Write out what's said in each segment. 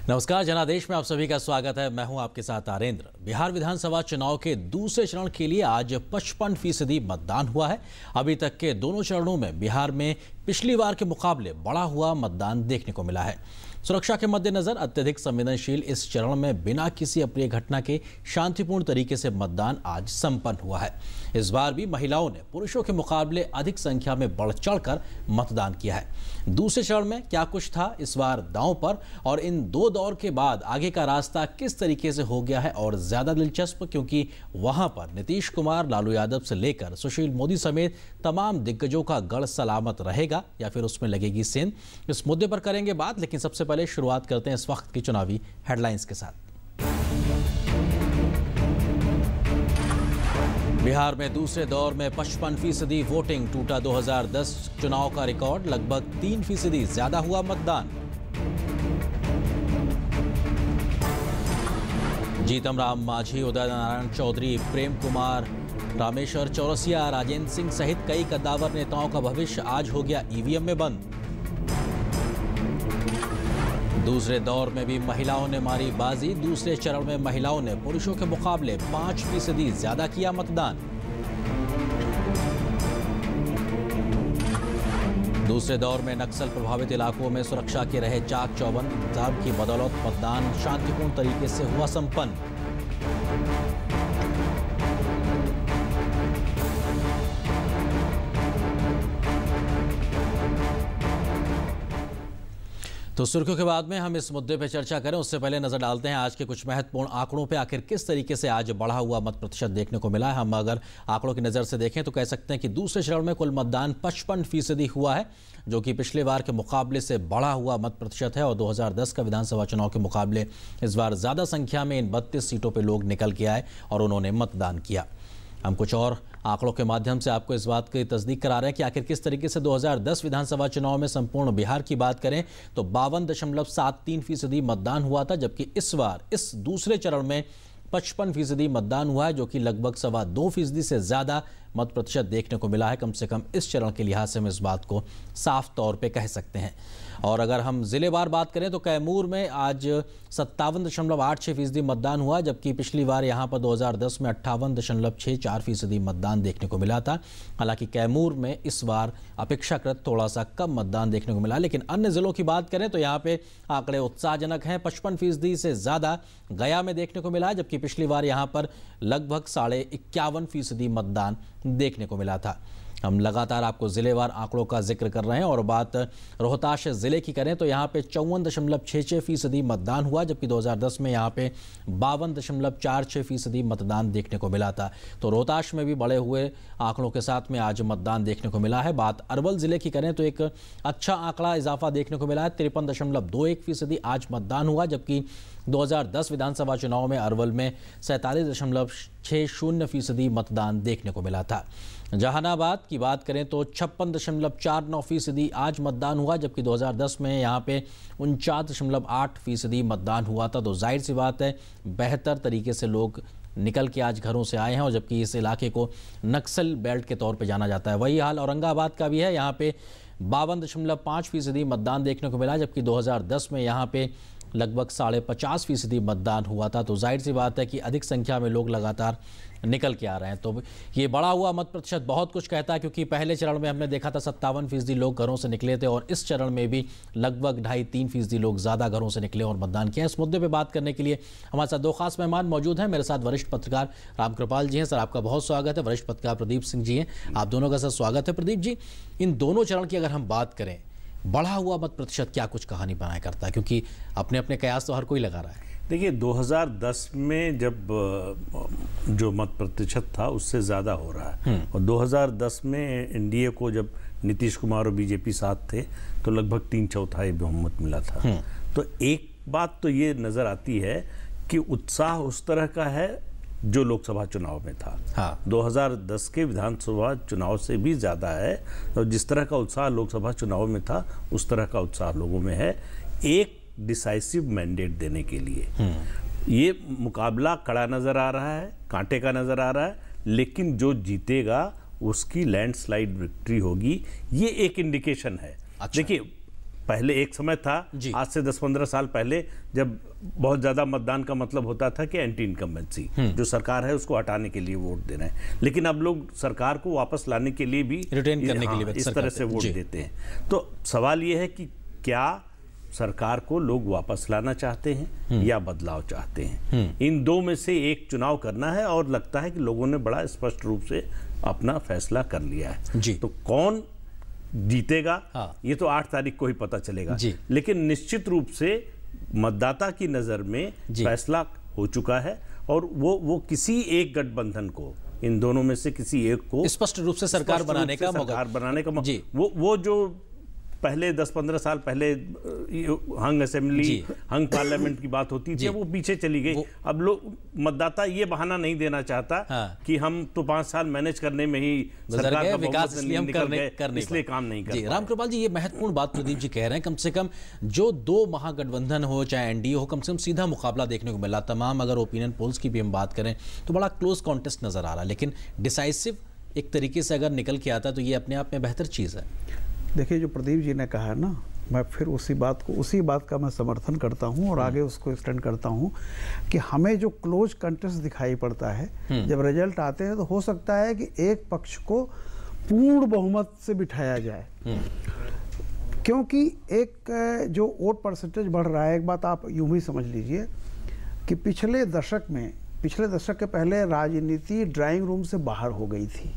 नमस्कार, जनादेश में आप सभी का स्वागत है। मैं हूं आपके साथ आरेंद्र। बिहार विधानसभा चुनाव के दूसरे चरण के लिए आज 55% मतदान हुआ है। अभी तक के दोनों चरणों में बिहार में पिछली बार के मुकाबले बढ़ा हुआ मतदान देखने को मिला है। सुरक्षा के मद्देनजर अत्यधिक संवेदनशील इस चरण में बिना किसी अप्रिय घटना के शांतिपूर्ण तरीके से मतदान आज संपन्न हुआ है। इस बार भी महिलाओं ने पुरुषों के मुकाबले अधिक संख्या में बढ़ चढ़कर मतदान किया है। दूसरे चरण में क्या कुछ था इस बार दांव पर, और इन दो दौर के बाद आगे का रास्ता किस तरीके से हो गया है और ज्यादा दिलचस्प, क्योंकि वहां पर नीतीश कुमार, लालू यादव से लेकर सुशील मोदी समेत तमाम दिग्गजों का गढ़ सलामत रहेगा या फिर उसमें लगेगी सेंध। इस मुद्दे पर करेंगे बात, लेकिन सबसे पहले शुरुआत करते हैं इस वक्त की चुनावी हेडलाइंस के साथ। बिहार में दूसरे दौर में 55% वोटिंग, टूटा 2010 चुनाव का रिकॉर्ड। लगभग 3% ज्यादा हुआ मतदान। जीतन राम मांझी, उदय नारायण चौधरी, प्रेम कुमार, रामेश्वर चौरसिया, राजेंद्र सिंह सहित कई कद्दावर नेताओं का भविष्य आज हो गया ईवीएम में बंद। दूसरे दौर में भी महिलाओं ने मारी बाजी। दूसरे चरण में महिलाओं ने पुरुषों के मुकाबले 5% ज्यादा किया मतदान। दूसरे दौर में नक्सल प्रभावित इलाकों में सुरक्षा के रहे चाक चौबंद, इंतजाम की बदौलत मतदान शांतिपूर्ण तरीके से हुआ संपन्न। तो सुर्खियों के बाद में हम इस मुद्दे पर चर्चा करें उससे पहले नजर डालते हैं आज के कुछ महत्वपूर्ण आंकड़ों पे। आखिर किस तरीके से आज बढ़ा हुआ मत प्रतिशत देखने को मिला है। हम अगर आंकड़ों की नज़र से देखें तो कह सकते हैं कि दूसरे चरण में कुल मतदान 55% हुआ है, जो कि पिछले बार के मुकाबले से बढ़ा हुआ मत प्रतिशत है। और 2010 का विधानसभा चुनाव के मुकाबले इस बार ज़्यादा संख्या में इन 32 सीटों पर लोग निकल के आए और उन्होंने मतदान किया। हम कुछ और आंकड़ों के माध्यम से आपको इस बात की तस्दीक करा रहे हैं कि आखिर किस तरीके से 2010 विधानसभा चुनाव में संपूर्ण बिहार की बात करें तो 52.73% मतदान हुआ था, जबकि इस बार इस दूसरे चरण में 55% मतदान हुआ है, जो कि लगभग 2.25% से ज़्यादा मत प्रतिशत देखने को मिला है। कम से कम इस चरण के लिहाज से हम इस बात को साफ तौर पे कह सकते हैं। और अगर हम जिलेवार बात करें तो कैमूर में आज 57.86% मतदान हुआ, जबकि पिछली बार यहाँ पर 2010 में 58.64% मतदान देखने को मिला था। हालांकि कैमूर में इस बार अपेक्षाकृत थोड़ा सा कम मतदान देखने को मिला, लेकिन अन्य जिलों की बात करें तो यहाँ पे आंकड़े उत्साहजनक हैं। 55% से ज़्यादा गया में देखने को मिला है, जबकि पिछली बार यहाँ पर लगभग 51.5% मतदान देखने को मिला था। हम लगातार आपको जिलेवार आंकड़ों का जिक्र कर रहे हैं और बात रोहतास जिले की करें तो यहाँ पे 54.66% मतदान हुआ, जबकि 2010 में यहाँ पे 52.46% मतदान देखने को मिला था। तो रोहतास में भी बढ़े हुए आंकड़ों के साथ में आज मतदान देखने को मिला है। बात अरवल जिले की करें तो एक अच्छा आंकड़ा इजाफा देखने को मिला है। 53.21% आज मतदान हुआ, जबकि 2010 विधानसभा चुनाव में अरवल में 47.60% मतदान देखने को मिला था। जहानाबाद की बात करें तो 56.49% आज मतदान हुआ, जबकि 2010 में यहाँ पे 49.8% मतदान हुआ था। तो जाहिर सी बात है बेहतर तरीके से लोग निकल के आज घरों से आए हैं, और जबकि इस इलाके को नक्सल बेल्ट के तौर पे जाना जाता है। वही हाल औरंगाबाद का भी है। यहाँ पे 52.5% मतदान देखने को मिला, जबकि 2010 में यहाँ पे लगभग 50.5% मतदान हुआ था। तो जाहिर सी बात है कि अधिक संख्या में लोग लगातार निकल के आ रहे हैं। तो ये बढ़ा हुआ मत प्रतिशत बहुत कुछ कहता है, क्योंकि पहले चरण में हमने देखा था 57% लोग घरों से निकले थे, और इस चरण में भी लगभग 2.5-3% लोग ज़्यादा घरों से निकले और मतदान किया। इस मुद्दे पर बात करने के लिए हमारे साथ दो खास मेहमान मौजूद हैं। मेरे साथ वरिष्ठ पत्रकार रामकृपाल जी हैं। सर, आपका बहुत स्वागत है। वरिष्ठ पत्रकार प्रदीप सिंह जी हैं, आप दोनों का सर स्वागत है। प्रदीप जी, इन दोनों चरण की अगर हम बात करें, बढ़ा हुआ मत प्रतिशत क्या कुछ कहानी बनाया करता है, क्योंकि अपने अपने कयास तो हर कोई लगा रहा है। देखिए, 2010 में जब जो मत प्रतिशत था उससे ज़्यादा हो रहा है, और 2010 में एनडीए को जब नीतीश कुमार और बीजेपी साथ थे तो लगभग 3/4 बहुमत मिला था। तो एक बात तो ये नज़र आती है कि उत्साह उस तरह का है जो लोकसभा चुनाव में था। हाँ। 2010 के विधानसभा चुनाव से भी ज़्यादा है, और जिस तरह का उत्साह लोकसभा चुनाव में था उस तरह का उत्साह लोगों में है एक डिसाइसिव मैंडेट देने के लिए। ये मुकाबला कड़ा नज़र आ रहा है, कांटे का नज़र आ रहा है, लेकिन जो जीतेगा उसकी लैंडस्लाइड विक्ट्री होगी, ये एक इंडिकेशन है। अच्छा। देखिए, पहले एक समय था, आज से 10-15 साल पहले, जब बहुत ज्यादा मतदान का मतलब होता था कि एंटी इनकम्बेंसी, जो सरकार है उसको हटाने के लिए वोट दे रहे हैं। लेकिन अब लोग सरकार को वापस लाने के लिए भी रिटेन करने के लिए इस तरह से वोट देते हैं। तो सवाल यह है कि क्या सरकार को लोग वापस लाना चाहते हैं या बदलाव चाहते हैं? इन दो में से एक चुनाव करना है, और लगता है कि लोगों ने बड़ा स्पष्ट रूप से अपना फैसला कर लिया है। तो कौन जीतेगा, ये तो 8 तारीख को ही पता चलेगा। लेकिन निश्चित रूप से मतदाता की नजर में फैसला हो चुका है, और वो किसी एक गठबंधन को, इन दोनों में से किसी एक को स्पष्ट रूप से सरकार बनाने का मौका, वो जो पहले 10-15 साल पहले हंग असेंबली, हंग पार्लियामेंट की बात होती थी, वो पीछे चली गई। अब लोग, मतदाता ये बहाना नहीं देना चाहता कि हम तो 5 साल मैनेज करने में ही सरकार का विकास इसलिए काम नहीं कर। रामकृपाल जी, ये महत्वपूर्ण बात प्रदीप जी कह रहे हैं। कम से कम जो 2 महागठबंधन हो चाहे एनडीए हो, कम से कम सीधा मुकाबला देखने को मिला। तमाम अगर ओपिनियन पोल्स की भी हम बात करें तो बड़ा क्लोज कॉन्टेस्ट नजर आ रहा है, लेकिन डिसाइसिव एक तरीके से अगर निकल के आता तो ये अपने आप में बेहतर चीज है। देखिए, जो प्रदीप जी ने कहा ना, मैं फिर उसी बात का मैं समर्थन करता हूं और आगे उसको एक्सटेंड करता हूं कि हमें जो क्लोज कंटेस्ट दिखाई पड़ता है, जब रिजल्ट आते हैं तो हो सकता है कि एक पक्ष को पूर्ण बहुमत से बिठाया जाए, क्योंकि एक जो वोट परसेंटेज बढ़ रहा है। एक बात आप यूं ही समझ लीजिए कि पिछले दशक के पहले राजनीति ड्राइंग रूम से बाहर हो गई थी।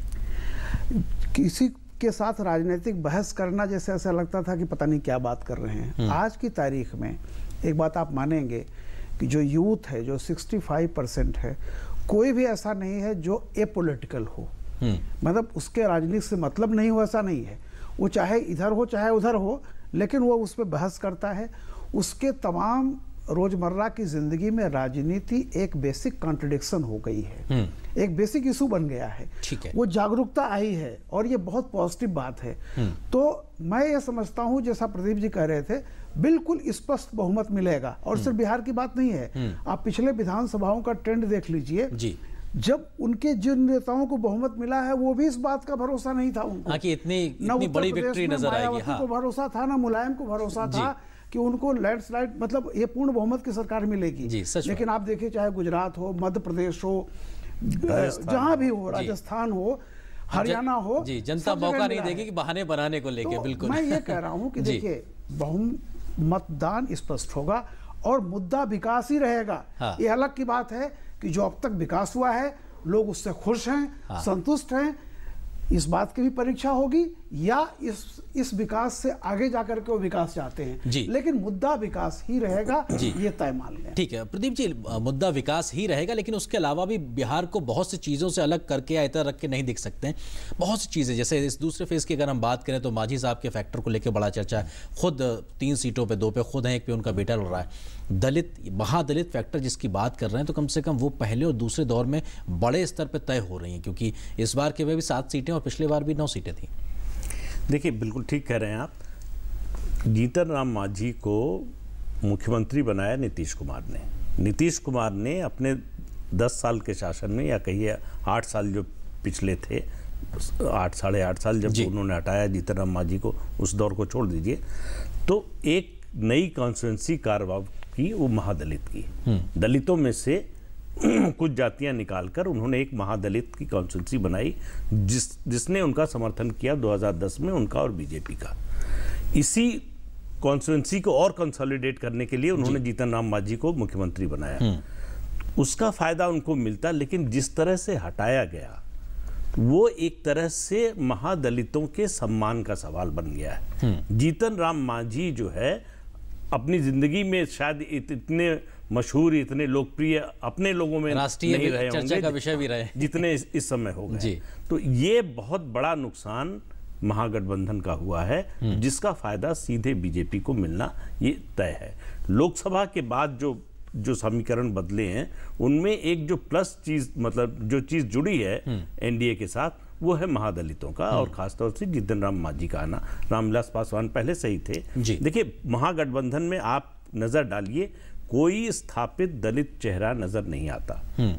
किसी के साथ राजनीतिक बहस करना जैसे ऐसा लगता था कि पता नहीं क्या बात कर रहे हैं। आज की तारीख में एक बात आप मानेंगे कि जो यूथ है, जो 65% है, कोई भी ऐसा नहीं है जो एपॉलिटिकल हो, मतलब उसके राजनीति से मतलब नहीं हो, ऐसा नहीं है। वो चाहे इधर हो चाहे उधर हो, लेकिन वो उस पर बहस करता है। उसके तमाम रोजमर्रा की जिंदगी में राजनीति एक बेसिक कॉन्ट्रडिक्शन हो गई है, एक बेसिक इशू बन गया है। वो जागरूकता आई है और ये बहुत पॉजिटिव बात है। तो मैं ये समझता हूँ, जैसा प्रदीप जी कह रहे थे, बिल्कुल स्पष्ट बहुमत मिलेगा। और सिर्फ बिहार की बात नहीं है, आप पिछले विधानसभाओं का ट्रेंड देख लीजिए। जब उनके जिन नेताओं को बहुमत मिला है, वो भी इस बात का भरोसा नहीं था उनको कि इतनी बड़ी विक्ट्री नजर आएगी। को भरोसा था ना, मुलायम को भरोसा था कि उनको लैंडस्लाइड, मतलब ये पूर्ण बहुमत की सरकार मिलेगी। लेकिन आप देखिए, चाहे गुजरात हो, मध्य प्रदेश हो, जहां भी हो, राजस्थान हो, हरियाणा हो, जनता मौका नहीं देगी कि बहाने बनाने को लेके। बिल्कुल मैं ये कह रहा हूं कि देखिए, मतदान स्पष्ट होगा और मुद्दा विकास ही रहेगा। ये अलग की बात है कि जो अब तक विकास हुआ है, लोग उससे खुश हैं, संतुष्ट हैं। इस बात की भी परीक्षा होगी, या इस विकास से आगे जाकर के वो विकास चाहते हैं। लेकिन मुद्दा विकास ही रहेगा, ये तय मान लें। ठीक है प्रदीप जी, मुद्दा विकास ही रहेगा, लेकिन उसके अलावा भी बिहार को बहुत सी चीज़ों से अलग करके या इतर रख के नहीं दिख सकते हैं। बहुत सी चीज़ें, जैसे इस दूसरे फेज की अगर हम बात करें तो मांझी साहब के फैक्टर को लेकर बड़ा चर्चा है। खुद 3 सीटों पे 2 पे खुद हैं, 1 पे उनका बेटा लड़ रहा है। दलित, महादलित फैक्टर जिसकी बात कर रहे हैं, तो कम से कम वो पहले और दूसरे दौर में बड़े स्तर पर तय हो रही हैं, क्योंकि इस बार के वे भी 7 सीटें और पिछले बार भी 9 सीटें थी। देखिए, बिल्कुल ठीक कह रहे हैं आप। जीतन राम मांझी को मुख्यमंत्री बनाया नीतीश कुमार ने। नीतीश कुमार ने अपने 10 साल के शासन में, या कहिए 8 साल जो पिछले थे, 8 साढ़े 8 साल जब उन्होंने हटाया जीतन राम मांझी को, उस दौर को छोड़ दीजिए, तो एक नई कॉन्स्टिट्यूंसी कार्य की, वो महादलित की। दलितों में से कुछ जातियां निकालकर उन्होंने एक महादलित की कॉन्स्टिट्यूंसी बनाई, जिसने उनका समर्थन किया 2010 में, उनका और बीजेपी का। इसी कॉन्स्टिट्यूंसी को और कंसोलिडेट करने के लिए उन्होंने जीतन राम मांझी को मुख्यमंत्री बनाया। उसका फायदा उनको मिलता, लेकिन जिस तरह से हटाया गया, वो एक तरह से महादलितों के सम्मान का सवाल बन गया है। जीतन राम मांझी जो है, अपनी जिंदगी में शायद इतने मशहूर, इतने लोकप्रिय अपने लोगों में राष्ट्रीय नहीं रहे चर्चा का विषय भी रहे जितने इस समय हो गए। तो ये बहुत बड़ा नुकसान महागठबंधन का हुआ है, जिसका फायदा सीधे बीजेपी को मिलना ये तय है। लोकसभा के बाद जो समीकरण बदले हैं, उनमें एक जो प्लस चीज, मतलब जो चीज जुड़ी है एनडीए के साथ, वो है महादलितों का, और खासतौर से जीतन राम मांझी का आना। रामविलास पासवान पहले से ही थे। देखिए, महागठबंधन में आप नजर डालिए, कोई स्थापित दलित चेहरा नजर नहीं आता।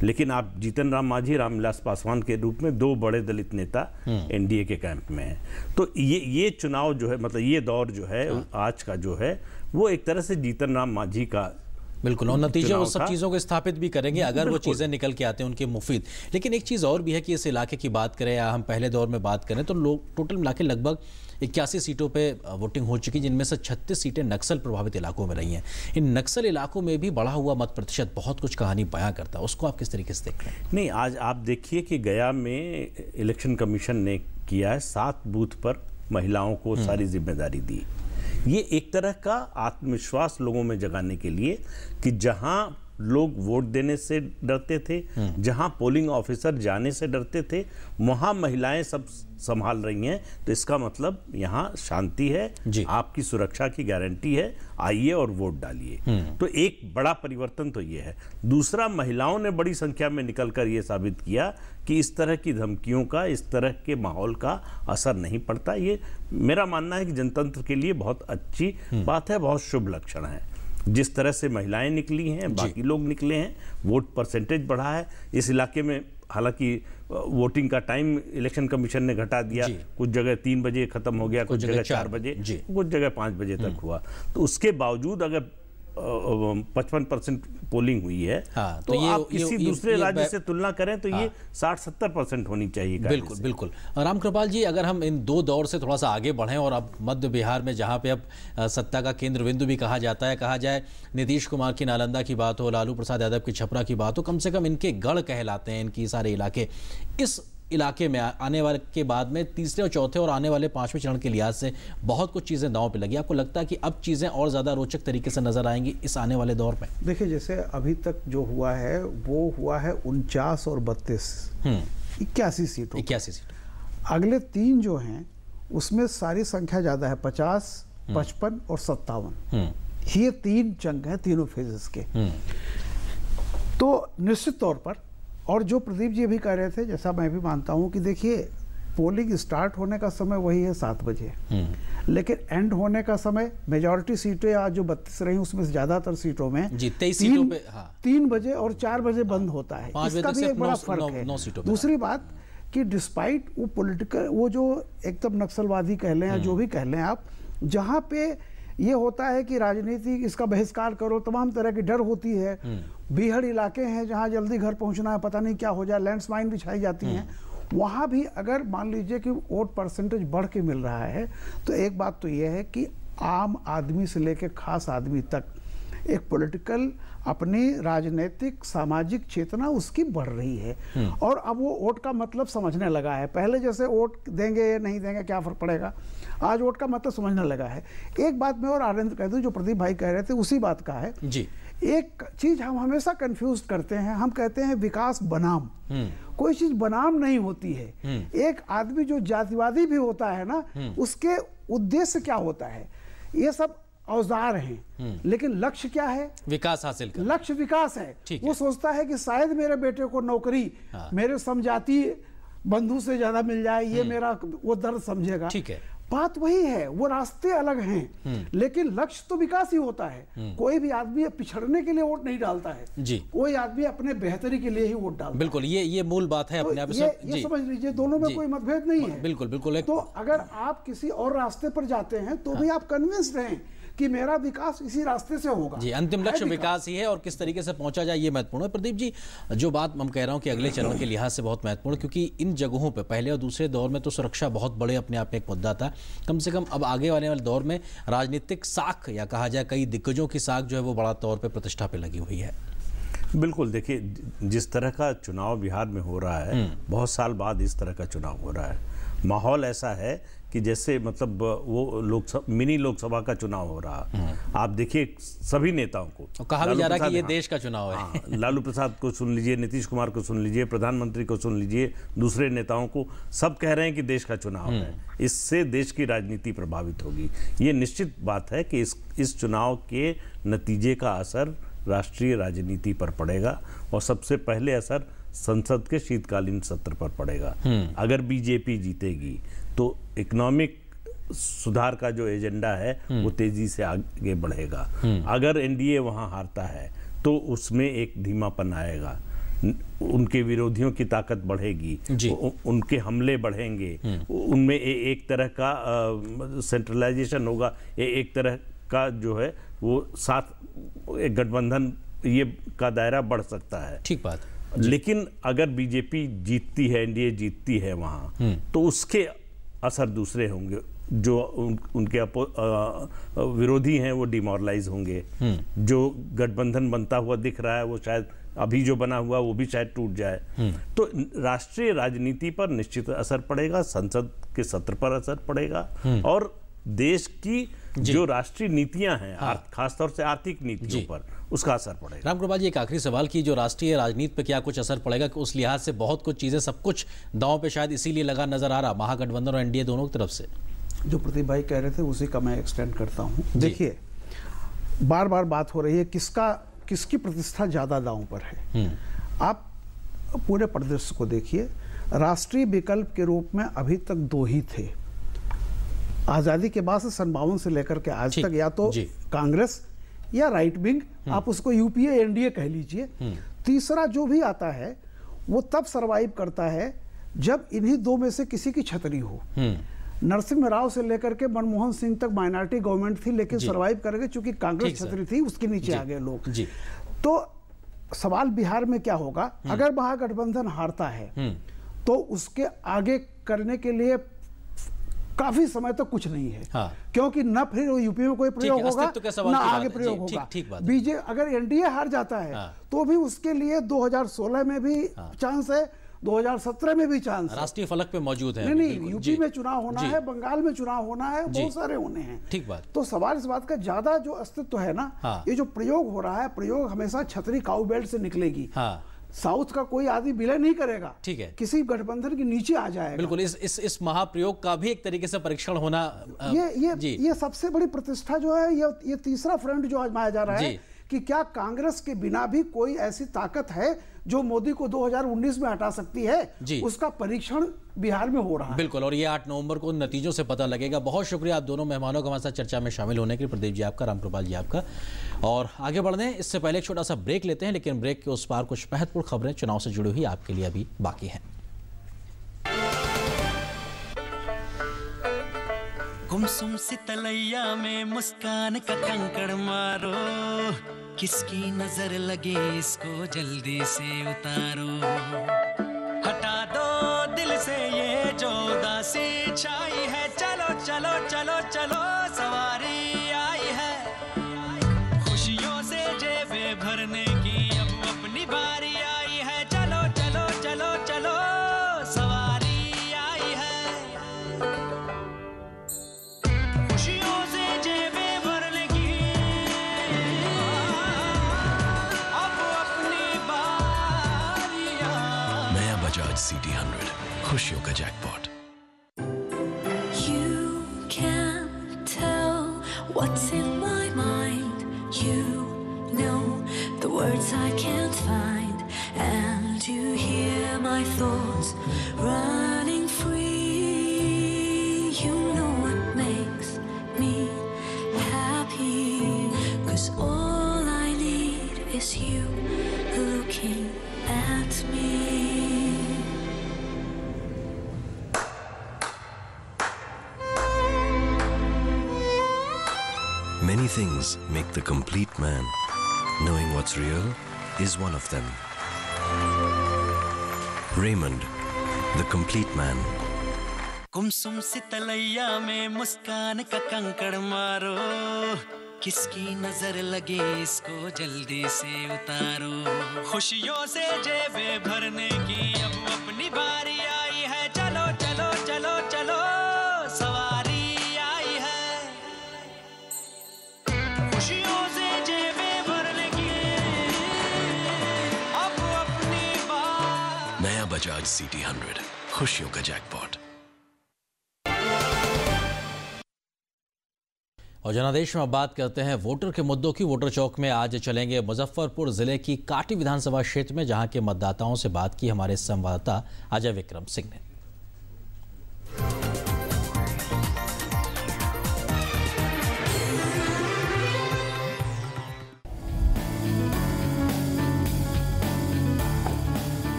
लेकिन आप जीतन राम मांझी, रामविलास पासवान के रूप में दो बड़े दलित नेता एनडीए के कैंप में हैं। तो ये चुनाव जो है, मतलब ये दौर जो है आज का जो है, वो एक तरह से जीतन राम मांझी का बिल्कुल, और नतीजे उस सब चीज़ों को स्थापित भी करेंगे अगर वो चीज़ें निकल के आते हैं उनके मुफीद। लेकिन एक चीज़ और भी है कि इस इलाके की बात करें या हम पहले दौर में बात करें तो लोग टोटल मिला के लगभग 81 सीटों पे वोटिंग हो चुकी, जिनमें से 36 सीटें नक्सल प्रभावित इलाकों में रही हैं। इन नक्सल इलाकों में भी बढ़ा हुआ मत प्रतिशत बहुत कुछ कहानी बयां करता है, उसको आप किस तरीके से देख रहे हैं? नहीं, आज आप देखिए कि गया में इलेक्शन कमीशन ने किया है 7 बूथ पर महिलाओं को सारी जिम्मेदारी दी। ये एक तरह का आत्मविश्वास लोगों में जगाने के लिए कि जहां लोग वोट देने से डरते थे, जहां पोलिंग ऑफिसर जाने से डरते थे, वहां महिलाएं सब संभाल रही हैं। तो इसका मतलब यहां शांति है, आपकी सुरक्षा की गारंटी है, आइए और वोट डालिए। तो एक बड़ा परिवर्तन तो ये है। दूसरा, महिलाओं ने बड़ी संख्या में निकलकर ये साबित किया कि इस तरह की धमकियों का, इस तरह के माहौल का असर नहीं पड़ता। ये मेरा मानना है कि जनतंत्र के लिए बहुत अच्छी बात है, बहुत शुभ लक्षण है। जिस तरह से महिलाएं निकली हैं, बाकी लोग निकले हैं, वोट परसेंटेज बढ़ा है इस इलाके में। हालांकि वोटिंग का टाइम इलेक्शन कमीशन ने घटा दिया, कुछ जगह 3 बजे खत्म हो गया, कुछ जगह 4 बजे, कुछ जगह 5 बजे तक हुआ। तो उसके बावजूद अगर 55% पोलिंग हुई है, तो आप किसी दूसरे राज्य से तुलना करें तो ये 60-70% होनी चाहिए। बिल्कुल बिल्कुल। रामकृपाल जी, अगर हम इन दो दौर से थोड़ा सा आगे बढ़ें और अब मध्य बिहार में जहां पे अब सत्ता का केंद्र बिंदु भी कहा जाता है, कहा जाए नीतीश कुमार की नालंदा की बात हो, लालू प्रसाद यादव की छपरा की बात हो, कम से कम इनके गढ़ कहलाते हैं इनकी सारे इलाके। इस इलाके में आने वाले के बाद में तीसरे और चौथे और आने वाले 5वें चरण के लिहाज से बहुत कुछ चीज़ें दांव पे लगी। आपको लगता है कि अब चीज़ें और ज़्यादा रोचक तरीके से नजर आएंगी इस आने वाले दौर में? देखिए, जैसे अभी तक जो हुआ है वो हुआ है 49 और 32, 81 सीटों। 81 सीट। अगले 3 जो हैं उसमें सारी संख्या ज़्यादा है, 50, 55 और 57। ये 3 चंक हैं तीनों फेजेस के। तो निश्चित तौर पर, और जो प्रदीप जी भी कह रहे थे, जैसा मैं भी मानता हूं कि देखिए, पोलिंग स्टार्ट होने का समय वही है 7 बजे, लेकिन एंड होने का समय मेजॉरिटी सीटें आज जो 32 रही उसमें से ज्यादातर सीटों में 23 सीटों पे 3 बजे और 4 बजे बंद होता है। इसका भी एक बड़ा फर्क है। दूसरी बात कि डिस्पाइट वो पॉलिटिकल, वो जो एकदम नक्सलवादी कह लें या जो भी कह लें आप, जहाँ पे ये होता है कि राजनीति इसका बहिष्कार करो, तमाम तरह की डर होती है। बीहड़ इलाके हैं जहां जल्दी घर पहुंचना है, पता नहीं क्या हो जाए, लैंडमाइन बिछाई जाती हैं। वहां भी अगर मान लीजिए कि वोट परसेंटेज बढ़ के मिल रहा है, तो एक बात तो ये है कि आम आदमी से लेकर खास आदमी तक एक पॉलिटिकल, अपनी राजनीतिक सामाजिक चेतना उसकी बढ़ रही है। और अब वो वोट का मतलब समझने लगा है। पहले जैसे वोट देंगे या नहीं देंगे क्या फर्क पड़ेगा, आज वोट का मतलब समझने लगा है। एक बात मैं और आनंद कह दूं, जो प्रदीप भाई कह रहे थे उसी बात का है जी। एक चीज हम हमेशा कंफ्यूज करते हैं, हम कहते हैं विकास बनाम। कोई चीज बनाम नहीं होती है। एक आदमी जो जातिवादी भी होता है ना, उसके उद्देश्य क्या होता है, ये सब औजार हैं, लेकिन लक्ष्य क्या है? विकास हासिल करना। लक्ष्य विकास है। वो सोचता है कि शायद मेरे बेटे को नौकरी मेरे समजाती बंधु से ज्यादा मिल जाए, ये मेरा वो दर्द समझेगा। ठीक है, बात वही है, वो रास्ते अलग हैं, लेकिन लक्ष्य तो विकास ही होता है। कोई भी आदमी पिछड़ने के लिए वोट नहीं डालता है जी, कोई आदमी अपने बेहतरी के लिए ही वोट डालता है। बिल्कुल, ये मूल बात है अपने आप में। ये समझ लीजिए, दोनों में कोई मतभेद नहीं है। बिल्कुल बिल्कुल। तो अगर आप किसी और रास्ते पर जाते हैं तो भी आप कन्विंस्ड हैं कि मेरा विकास इसी रास्ते से होगा जी। अंतिम लक्ष्य विकास ही है और किस तरीके से पहुंचा जाए ये महत्वपूर्ण है। प्रदीप जी, जो बात हम कह रहा हूं कि अगले चरण के लिहाज से बहुत महत्वपूर्ण, क्योंकि इन जगहों पे पहले और दूसरे दौर में तो सुरक्षा बहुत बड़े अपने आप में एक मुद्दा था। कम से कम अब आगे वाले दौर में राजनीतिक साख, या कहा जाए कई दिग्गजों की साख जो है वो बड़ा तौर पर प्रतिष्ठा पे लगी हुई है। बिल्कुल, देखिए जिस तरह का चुनाव बिहार में हो रहा है, बहुत साल बाद इस तरह का चुनाव हो रहा है। माहौल ऐसा है कि जैसे मतलब वो मिनी लोकसभा का चुनाव हो रहा। आप देखिए सभी नेताओं को कहा भी जा रहा है कि ये देश का चुनाव है। लालू प्रसाद को सुन लीजिए, नीतीश कुमार को सुन लीजिए, प्रधानमंत्री को सुन लीजिए, दूसरे नेताओं को, सब कह रहे हैं कि देश का चुनाव है, इससे देश की राजनीति प्रभावित होगी। ये निश्चित बात है कि इस चुनाव के नतीजे का असर राष्ट्रीय राजनीति पर पड़ेगा और सबसे पहले असर संसद के शीतकालीन सत्र पर पड़ेगा। अगर बीजेपी जीतेगी तो इकोनॉमिक सुधार का जो एजेंडा है वो तेजी से आगे बढ़ेगा। अगर एनडीए वहां हारता है तो उसमें एक धीमापन आएगा। उनके विरोधियों की ताकत बढ़ेगी, उनके हमले बढ़ेंगे, उनमें एक तरह का सेंट्रलाइजेशन होगा, एक तरह का जो है वो साथ एक गठबंधन ये का दायरा बढ़ सकता है। ठीक बात। लेकिन अगर बीजेपी जीतती है, एनडीए जीतती है वहां, तो उसके असर दूसरे होंगे। जो उनके विरोधी हैं वो डिमोरलाइज होंगे। जो गठबंधन बनता हुआ दिख रहा है वो शायद अभी जो बना हुआ वो भी शायद टूट जाए। तो राष्ट्रीय राजनीति पर निश्चित असर पड़ेगा, संसद के सत्र पर असर पड़ेगा, और देश की जो राष्ट्रीय नीतियां हैं, खासतौर से आर्थिक नीतियों पर उसका असर पड़ेगा। रामकृपाल जी, एक आखिरी सवाल की जो राष्ट्रीय राजनीति पे क्या कुछ असर पड़ेगा, कि उस लिहाज से बहुत कुछ चीजें, सब कुछ दांव पे शायद इसीलिए लगा नजर आ रहा महागठबंधन और एनडीए दोनों की तरफ से। जो प्रदीप भाई कह रहे थे उसी का मैं एक्सटेंड करता हूँ। देखिए, बार बार बात हो रही है किसकी प्रतिष्ठा ज्यादा दांव पर है। आप पूरे परिदृश्य को देखिए, राष्ट्रीय विकल्प के रूप में अभी तक दो ही थे। आजादी के बाद से 52 से लेकर के आज तक या तो कांग्रेस या राइट विंग, आप उसको यूपीए एनडीए कह लीजिए। तीसरा जो भी आता है वो तब सरवाइव करता है जब इन्हीं दो में से किसी की छतरी हो। नरसिम्हा राव से लेकर के मनमोहन सिंह तक माइनॉरिटी गवर्नमेंट थी, लेकिन सरवाइव कर गए चूंकि कांग्रेस छतरी थी, उसके नीचे आ गए लोग। तो सवाल बिहार में क्या होगा, अगर महागठबंधन हारता है तो उसके आगे करने के लिए काफी समय तक कुछ नहीं है। क्योंकि न फिर यूपी में कोई प्रयोग होगा, न आगे प्रयोग होगा। बीजेपी अगर एनडीए हार जाता है तो भी उसके लिए 2016 में भी चांस है, 2017 में भी चांस, राष्ट्रीय फलक पे मौजूद है। नहीं, यूपी में चुनाव होना है, बंगाल में चुनाव होना है, बहुत सारे होने हैं। ठीक बात। तो सवाल इस बात का ज्यादा जो अस्तित्व है ना, ये जो प्रयोग हो रहा है, प्रयोग हमेशा छतरी काउ बेल्ट से निकलेगी। साउथ का कोई आदमी विलय नहीं करेगा, ठीक है, किसी गठबंधन के नीचे आ जाएगा। बिल्कुल, इस महाप्रयोग का भी एक तरीके से परीक्षण होना, ये सबसे बड़ी प्रतिष्ठा जो है, ये तीसरा फ्रंट जो आजमाया जा रहा है कि क्या कांग्रेस के बिना भी कोई ऐसी ताकत है जो मोदी को 2019 में हटा सकती है। उसका परीक्षण बिहार में हो रहा है। बिल्कुल, और ये 8 नवंबर को नतीजों से पता लगेगा। बहुत शुक्रिया आप दोनों मेहमानों का हमारे साथ चर्चा में शामिल होने के लिए, प्रदीप जी आपका, रामकृपाल जी आपका। और आगे बढ़ने इससे पहले एक छोटा सा ब्रेक लेते हैं, लेकिन ब्रेक के उस पार कुछ महत्वपूर्ण खबरें चुनाव से जुड़ी हुई आपके लिए अभी बाकी हैं। गुमसुम सी तलैया में मुस्कान का कंकड़ मारो, किसकी नजर लगे इसको जल्दी से उतारो, हटा दो दिल से ये जो उदासी छाई है, चलो चलो चलो चलो सवारी आई है, खुशियों से जेबें भरने की अब अपनी बारी आई है, चलो चलो चलो चलो सवारी आई है, खुशियों से जेबें भरने की अब अपनी बारी आई। नया बजाज सिटी 100, खुशियों का jackpot. You can't tell what's in my mind. You know the words I can't find, and you hear my thoughts running free. You know what makes me happy, 'cause all I need is you looking at me. Many things make the complete man. Knowing what's real is one of them. Raymond, the complete man. गुमसुम सी तलैया में मुस्कान का कंकड़ मारो, किसकी नजर लगे इसको जल्दी से उतारो, खुशियों से जेबें भरने की अब अपनी बारी आई है, चलो चलो चलो चलो सवारी आई है, खुशियों से जेबें भरने की अब अपनी बारी। नया बजाज सिटी 100, खुशियों का जैकपॉट। और जनादेश में अब बात करते हैं वोटर के मुद्दों की। वोटर चौक में आज चलेंगे मुजफ्फरपुर जिले की काटी विधानसभा क्षेत्र में, जहां के मतदाताओं से बात की हमारे संवाददाता अजय विक्रम सिंह ने।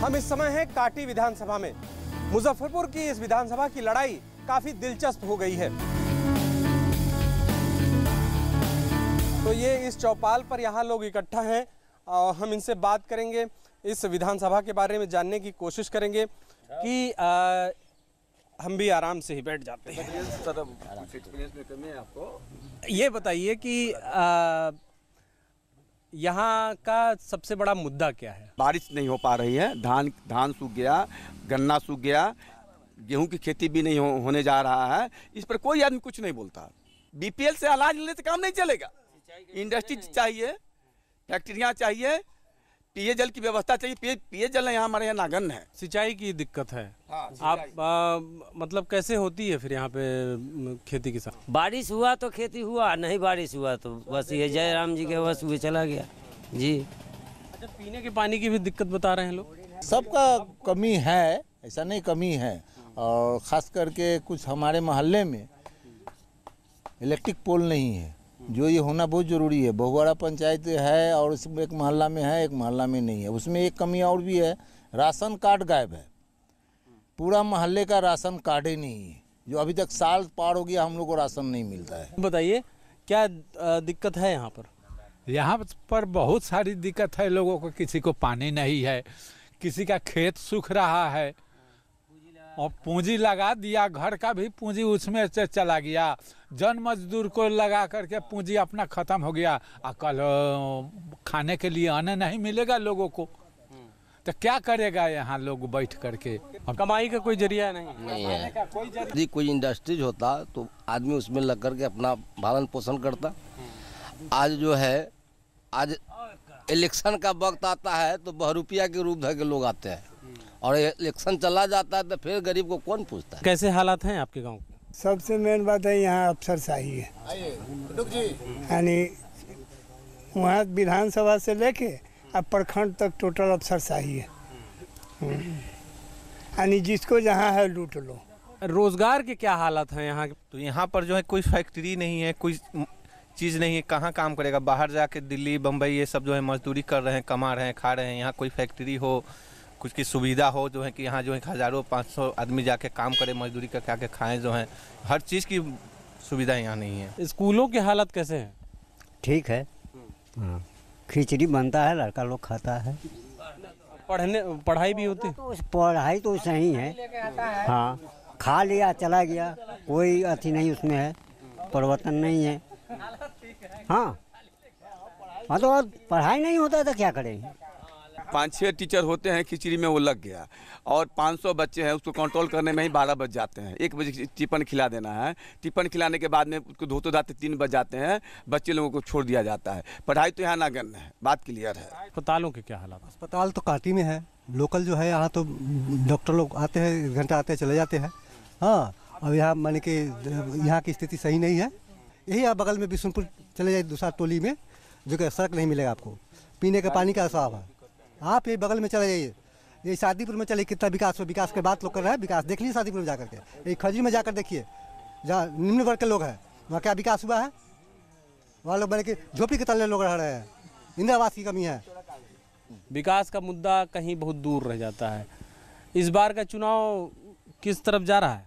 हम इस समय हैं काटी विधानसभा में। मुजफ्फरपुर की इस विधानसभा की लड़ाई काफी दिलचस्प हो गई है। तो ये इस चौपाल पर यहाँ लोग इकट्ठा हैं और हम इनसे बात करेंगे, इस विधानसभा के बारे में जानने की कोशिश करेंगे कि हम भी आराम से ही बैठ जाते हैं। ये बताइए कि यहाँ का सबसे बड़ा मुद्दा क्या है? बारिश नहीं हो पा रही है, धान सूख गया, गन्ना सूख गया, गेहूं की खेती भी नहीं होने जा रहा है। इस पर कोई आदमी कुछ नहीं बोलता। बीपीएल से अनाज लेने से काम नहीं चलेगा। इंडस्ट्री चाहिए, फैक्ट्रियां चाहिए, पेयजल की व्यवस्था चाहिए। पेयजल यहाँ हमारे यहाँ नागन है। सिंचाई की दिक्कत है। हाँ, आप मतलब कैसे होती है फिर यहाँ पे खेती किसान? बारिश हुआ तो खेती हुआ, नहीं बारिश हुआ तो बस ये जयराम जी के बस हुए चला गया जी। अच्छा, पीने के पानी की भी दिक्कत बता रहे हैं लोग। सबका कमी है, ऐसा नहीं कमी है। और ख़ास करके कुछ हमारे मोहल्ले में इलेक्ट्रिक पोल नहीं है, जो ये होना बहुत ज़रूरी है। बहुवाड़ा पंचायत है और उसमें एक मोहल्ला में है, एक मोहल्ला में नहीं है। उसमें एक कमी और भी है, राशन कार्ड गायब है। पूरा मोहल्ले का राशन कार्ड ही नहीं है, जो अभी तक साल पार हो गया हम लोग को राशन नहीं मिलता है। बताइए क्या दिक्कत है यहाँ पर? यहाँ पर बहुत सारी दिक्कत है लोगों को। किसी को पानी नहीं है, किसी का खेत सूख रहा है और पूंजी लगा दिया, घर का भी पूंजी उसमें से चला गया। जन मजदूर को लगा करके पूंजी अपना खत्म हो गया। कल खाने के लिए अन्न नहीं मिलेगा लोगों को, तो क्या करेगा यहाँ लोग बैठ करके? कमाई का कोई जरिया नहीं है। यदि कोई इंडस्ट्रीज होता तो आदमी उसमें लग करके अपना भरण पोषण करता। आज जो है, आज इलेक्शन का वक्त आता है तो बहरूपिया के रूप धर के लोग आते हैं और इलेक्शन चला जाता है तो फिर गरीब को कौन पूछता है? कैसे हालात हैं आपके गांव के? सबसे मेन बात है यहाँ अफसरशाही है। यानी वहाँ विधानसभा से लेके अब प्रखंड तक टोटल अफसरशाही है। यानी जिसको जहाँ है लूट लो। रोजगार के क्या हालात हैं यहाँ? तो यहाँ पर जो है कोई फैक्ट्री नहीं है, कोई चीज़ नहीं है। कहाँ काम करेगा? बाहर जाके दिल्ली बम्बई ये सब जो है मजदूरी कर रहे हैं, कमा रहे हैं, खा रहे हैं। यहाँ कोई फैक्ट्री हो, कुछ की सुविधा हो, जो है कि यहाँ जो है हज़ारों 500 आदमी जाके काम करे, मजदूरी करके आके खाएं, जो है हर चीज़ की सुविधा यहाँ नहीं है। स्कूलों की हालत कैसे है? ठीक है, खिचड़ी बनता है, लड़का लोग खाता है। पढ़ाई भी होती है? तो पढ़ाई तो सही है, हाँ, खा लिया चला गया, कोई अथी नहीं उसमें है, परिवर्तन नहीं है। हाँ तो पढ़ाई नहीं होता है तो क्या करेंगे? 5-6 टीचर होते हैं, खिचड़ी में वो लग गया और 500 बच्चे हैं, उसको कंट्रोल करने में ही 12 बज जाते हैं। 1 बजे टिफिन खिला देना है, टिफिन खिलाने के बाद में उसको धोते धाते 3 बज जाते हैं, बच्चे लोगों को छोड़ दिया जाता है। पढ़ाई तो यहाँ नागन है, बात क्लियर है। अस्पतालों के क्या हालात? अस्पताल तो काटी में है, लोकल जो है यहाँ तो डॉक्टर लोग आते हैं, 1 घंटा आते हैं चले जाते हैं। हाँ, अब यहाँ मान के यहाँ की स्थिति सही नहीं है। यही आप बगल में बिशुनपुर चले जाए दूसरा टोली में, जो कि सड़क नहीं मिलेगा आपको, पीने के पानी का अभाव है। आप ये बगल में चले जाइए, ये शादीपुर में चले, कितना विकास हो, विकास के बात लोग कर रहे हैं। विकास देख लीजिए शादीपुर में जाकर के, ये खजरी में जाकर देखिए, जहाँ निम्न वर्ग के लोग हैं, वहाँ क्या विकास हुआ है? वहाँ लोग बने कि झोपड़ी के तले लोग रह रहे हैं, इंदिरा आवास की कमी है। विकास का मुद्दा कहीं बहुत दूर रह जाता है। इस बार का चुनाव किस तरफ जा रहा है?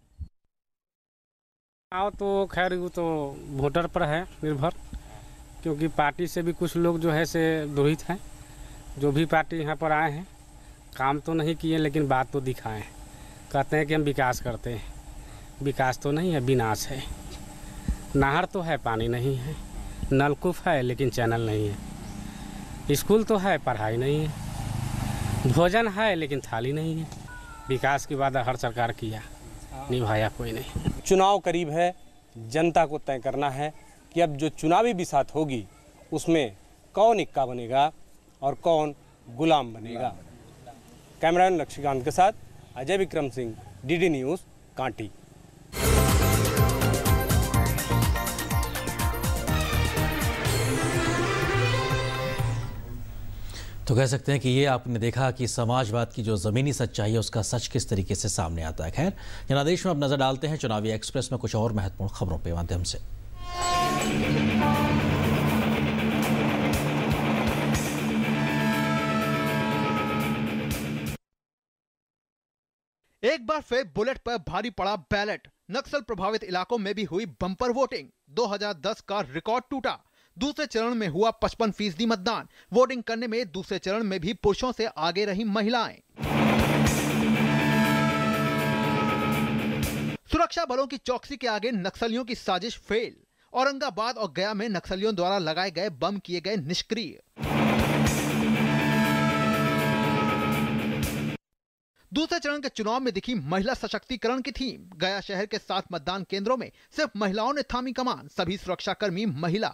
चुनाव तो खैर वो तो वोटर पर है निर्भर, क्योंकि पार्टी से भी कुछ लोग जो है से दूरित हैं। जो भी पार्टी यहाँ पर आए हैं, काम तो नहीं किए लेकिन बात तो दिखाए हैं। कहते हैं कि हम विकास करते हैं, विकास तो नहीं है, विनाश है। नहर तो है, पानी नहीं है। नलकूप है लेकिन चैनल नहीं है। स्कूल तो है, पढ़ाई नहीं है। भोजन है लेकिन थाली नहीं है। विकास की वादा हर सरकार किया, निभाया कोई नहीं। चुनाव करीब है, जनता को तय करना है कि अब जो चुनावी बिसात होगी उसमें कौन इक्का बनेगा और कौन गुलाम बनेगा। कैमरामैन लक्ष्मीकांत के साथ अजय विक्रम सिंह, डीडी न्यूज़, कांटी। तो कह सकते हैं कि ये आपने देखा कि समाजवाद की जो ज़मीनी सच्चाई है उसका सच किस तरीके से सामने आता है। खैर, जनादेश में अब नज़र डालते हैं चुनावी एक्सप्रेस में कुछ और महत्वपूर्ण खबरों के माध्यम से। एक बार फिर बुलेट पर भारी पड़ा बैलेट। नक्सल प्रभावित इलाकों में भी हुई बम्पर वोटिंग। 2010 का रिकॉर्ड टूटा। दूसरे चरण में हुआ 55% मतदान। वोटिंग करने में दूसरे चरण में भी पुरुषों से आगे रही महिलाएं। सुरक्षा बलों की चौकसी के आगे नक्सलियों की साजिश फेल। औरंगाबाद और गया में नक्सलियों द्वारा लगाए गए बम किए गए निष्क्रिय। दूसरे चरण के चुनाव में दिखी महिला सशक्तिकरण की थीम। गया शहर के 7 मतदान केंद्रों में सिर्फ महिलाओं ने थामी कमान। सभी सुरक्षाकर्मी महिला।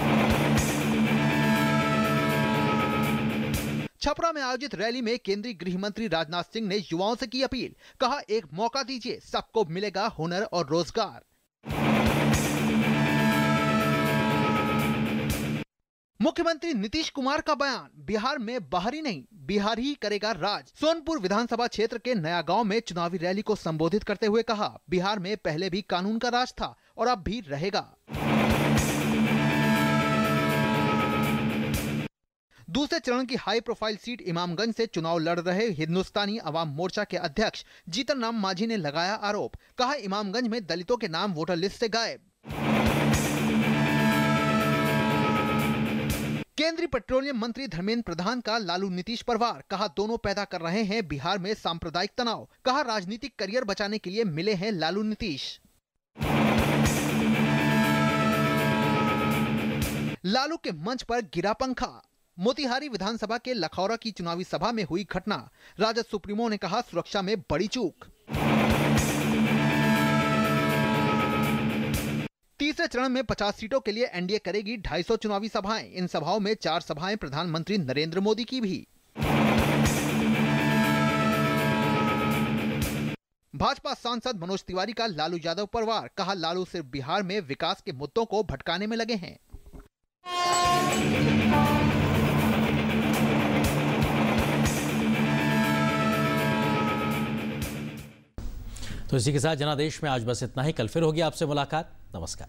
छपरा में आयोजित रैली में केंद्रीय गृह मंत्री राजनाथ सिंह ने युवाओं से की अपील। कहा, एक मौका दीजिए, सबको मिलेगा हुनर और रोजगार। मुख्यमंत्री नीतीश कुमार का बयान। बिहार में बाहरी नहीं, बिहार ही करेगा राज। सोनपुर विधानसभा क्षेत्र के नया गांव में चुनावी रैली को संबोधित करते हुए कहा, बिहार में पहले भी कानून का राज था और अब भी रहेगा। दूसरे चरण की हाई प्रोफाइल सीट इमामगंज से चुनाव लड़ रहे हिंदुस्तानी अवाम मोर्चा के अध्यक्ष जीतन राम मांझी ने लगाया आरोप। कहा, इमामगंज में दलितों के नाम वोटर लिस्ट से गायब। केंद्रीय पेट्रोलियम मंत्री धर्मेंद्र प्रधान का लालू नीतीश परवार। कहा, दोनों पैदा कर रहे हैं बिहार में सांप्रदायिक तनाव। कहा, राजनीतिक करियर बचाने के लिए मिले हैं लालू नीतीश। लालू के मंच पर गिरा पंखा। मोतिहारी विधानसभा के लखौरा की चुनावी सभा में हुई घटना। राजद सुप्रीमो ने कहा, सुरक्षा में बड़ी चूक। तीसरे चरण में 50 सीटों के लिए एनडीए करेगी 250 चुनावी सभाएं। इन सभाओं में 4 सभाएं प्रधानमंत्री नरेंद्र मोदी की भी। भाजपा सांसद मनोज तिवारी का लालू यादव परवार। कहा, लालू सिर्फ बिहार में विकास के मुद्दों को भटकाने में लगे हैं। तो इसी के साथ जनादेश में आज बस इतना ही। कल फिर होगी आपसे मुलाकात। नमस्कार।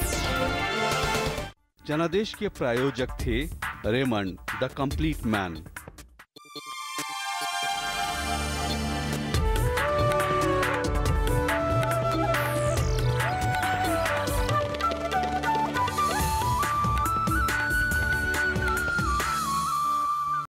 जनादेश के प्रायोजक थे रेमंड द कंप्लीट मैन।